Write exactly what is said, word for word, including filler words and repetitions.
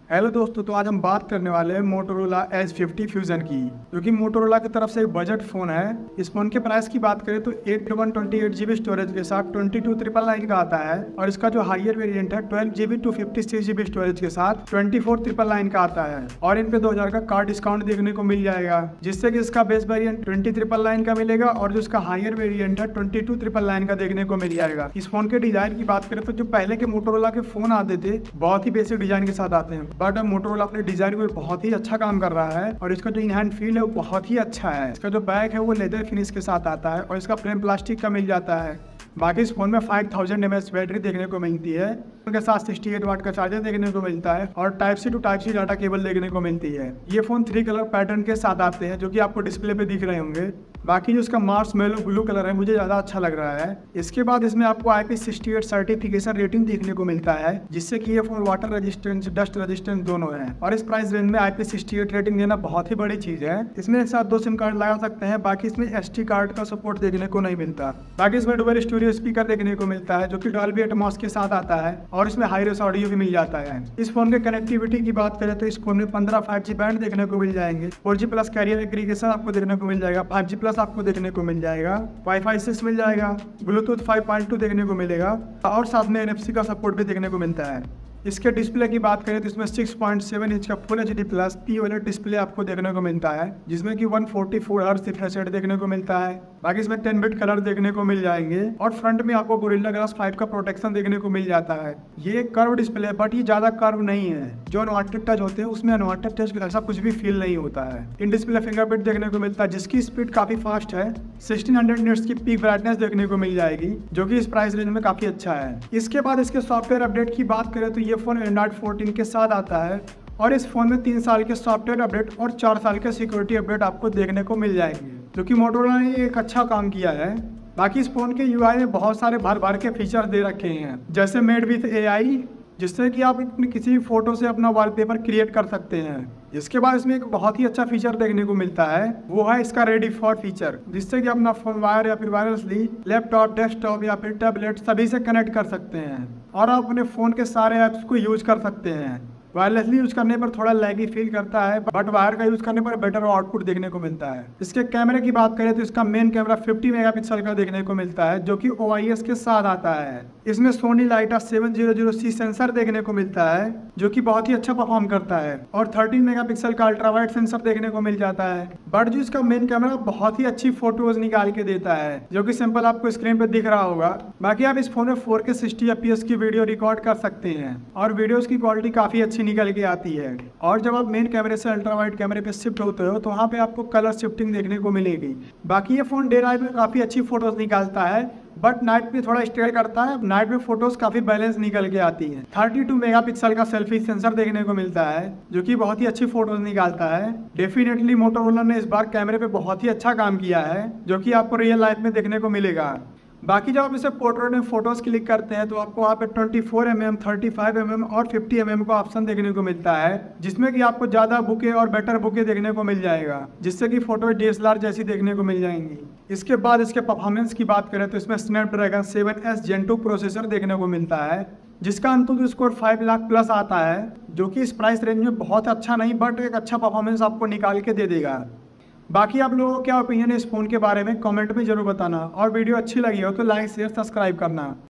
Hello दोस्तों, तो आज हम बात करने वाले हैं मोटोरोला एच फिफ्टी फ्यूजन की, जो कि मोटोरोला की तरफ से एक बजट फोन है। इस फोन के प्राइस की बात करें तो eight one twenty eight GB storage के साथ ट्वेंटी टू ट्रिपल नाइन का आता है, और इसका जो हायर वेरिएंट है twelve GB two fifty six GB storage के साथ ट्वेंटी फोर ट्रिपल नाइन का आता है। और इन पे दो हजार का कार डिस्काउंट देखने को मिल जाएगा, जिससे कि इसका base variant twenty triple nine का मिलेगा और जो इसका हायर वेरिएंट है ट्वेंटी टू ट्रिपल नाइन का देखने को मिल जाएगा। इस फोन के डिजाइन की बात करें तो जो पहले के मोटोरोला के फोन आते थे बहुत ही बेसिक डिजाइन के साथ आते हैं, बट अब मोटोरोला अपने डिजाइन में बहुत ही अच्छा काम कर रहा है और इसका जो इन हैंड फील है वो बहुत ही अच्छा है। इसका जो बैक है वो लेदर फिनिश के साथ आता है और इसका फ्रेम प्लास्टिक का मिल जाता है। बाकी इस फोन में five thousand M H battery देखने को मिलती है, उनके साथ सिक्सटी एट वाट का चार्जर देखने को मिलता है और type C to type C data cable देखने को मिलती है। ये फोन थ्री कलर पैटर्न के साथ आते हैं जो कि आपको डिस्प्ले पे दिख रहे होंगे। बाकी जो इसका मार्स मेलो ब्लू कलर है मुझे ज़्यादा अच्छा लग रहा है। इसके बाद इसमें आपको I P sixty eight certification rating देखने को मिलता है, जिससे कि ये phone water resistance dust resistance दोनों है। और इस प्राइस रेंज में I P sixty eight rating देना बहुत ही बड़ी चीज़ है। इसमें एक साथ दो सिम कार्ड लगा सकते हैं, बाकी इसमें एस टी कार्ड का सपोर्ट देखने को नहीं मिलता। बाकी इसमें डुअल स्टूडियो स्पीकर देखने को मिलता है जो कि डॉल्बी एटमॉस के साथ आता है और इसमें हाई रेस ऑडियो भी मिल जाता है। इस फोन के कनेक्टिविटी की बात करें तो इस फोन में पंद्रह फाइव जी बैंड देखने को मिल जाएंगे, four G plus carrier aggregation आपको देखने को मिल जाएगा, फाइव जी प्लस आपको देखने को मिल जाएगा, वाईफाई सिक्स मिल जाएगा, ब्लूटूथ फाइव पॉइंट टू देखने को मिलेगा और साथ में एन एफ सी का सपोर्ट भी देखने को मिलता है। इसके डिस्प्ले की बात करें तो इसमें सिक्स पॉइंट सेवन इंच का full H D plus P O L E D display आपको देखने को मिलता है, जिसमें कि one forty four hertz refresh rate देखने को मिलता है। बाकी इसमें टेन बिट कलर देखने को मिल जाएंगे और फ्रंट में आपको गोरिल्ला ग्लास फाइव का प्रोटेक्शन देखने को मिल जाता है। ये कर्व डिस्प्ले है बट ये ज्यादा कर्व नहीं है। जो अनवांटेड टच होते हैं उसमें अनवांटेड टच ऐसा कुछ भी फील नहीं होता है। इन डिस्प्ले फिंगरप्रिंट देखने को मिलता है जिसकी स्पीड काफी फास्ट है, सिक्सटीन हंड्रेड निट्स की पीक ब्राइटनेस देखने को मिल जाएगी, जो कि इस प्राइस रेंज में काफी अच्छा है। इसके बाद इसके सॉफ्टवेयर अपडेट की बात करें तो ये फोन एंड्रॉइड फोर्टीन के साथ आता है और इस फोन में तीन साल के सॉफ्टवेयर अपडेट और चार साल के सिक्योरिटी अपडेट आपको देखने को मिल जाएंगे, जो कि मोटोरोला ने एक अच्छा काम किया है। बाकी इस फोन के यूआई में बहुत सारे भर भर के फीचर दे रखे हैं, जैसे मेड विथ एआई, जिससे कि आप अपनी किसी भी फोटो से अपना वॉलपेपर क्रिएट कर सकते हैं। इसके बाद इसमें एक बहुत ही अच्छा फीचर देखने को मिलता है, वो है इसका रेडी फॉर फीचर, जिससे कि अपना फोन वायर या फिर वायरलेसली लैपटॉप, डेस्कटॉप या फिर टैबलेट सभी से कनेक्ट कर सकते हैं और आप अपने फोन के सारे ऐप्स को यूज कर सकते हैं। वायरलेसली यूज करने पर थोड़ा लैगी फील करता है, बट वायर का यूज करने पर बेटर आउटपुट देखने को मिलता है। इसके कैमरे की बात करें तो इसका मेन कैमरा फिफ्टी मेगापिक्सल का देखने को मिलता है, जो कि ओ आई एस के साथ आता है। इसमें Sony Lytia seven zero zero C sensor देखने को मिलता है, जो कि बहुत ही अच्छा परफॉर्म करता है, और थर्टीन मेगापिक्सल का अल्ट्रा वाइड सेंसर देखने को मिल जाता है। बट जो इसका मेन कैमरा बहुत ही अच्छी फोटोज निकाल के देता है, जो कि सिंपल आपको स्क्रीन पे दिख रहा होगा। बाकी आप इस फोन में four K sixty F P S की वीडियो रिकॉर्ड कर सकते हैं और वीडियोस की क्वालिटी काफी अच्छी निकल के आती है। और जब आप मेन कैमरे से अल्ट्रा वाइड कैमरे पे शिफ्ट होते हो तो वहाँ पे आपको कलर शिफ्टिंग देखने को मिलेगी। बाकी ये फोन डे नाइट में काफी अच्छी फोटोज निकालता है, बट नाइट में थोड़ा स्ट्रेल करता है। नाइट में फोटोज काफी बैलेंस निकल के आती हैं। थर्टी टू मेगापिक्सल का सेल्फी सेंसर देखने को मिलता है, जो कि बहुत ही अच्छी फोटोज निकालता है। डेफिनेटली मोटोरोला ने इस बार कैमरे पे बहुत ही अच्छा काम किया है, जो कि आपको रियल लाइफ में देखने को मिलेगा। बाकी जब आप इसे पोर्ट्रेट में फोटोज क्लिक करते हैं तो आपको वहाँ पे twenty four M M, thirty five M M और फिफ्टी एम एम का ऑप्शन देखने को मिलता है, जिसमें कि आपको ज्यादा बुके और बेटर बुके देखने को मिल जाएगा, जिससे कि photo D S L R जैसी देखने को मिल जाएंगी। इसके बाद इसके परफॉर्मेंस की बात करें तो इसमें Snapdragon seven S Gen two processor देखने को मिलता है, जिसका AnTuTu score five lakh plus आता है, जो कि इस प्राइस रेंज में बहुत अच्छा नहीं बट एक अच्छा परफॉर्मेंस आपको निकाल के दे देगा। बाकी आप लोगों को क्या ओपिनियन है इस फोन के बारे में कमेंट में जरूर बताना, और वीडियो अच्छी लगी हो तो लाइक शेयर सब्सक्राइब करना।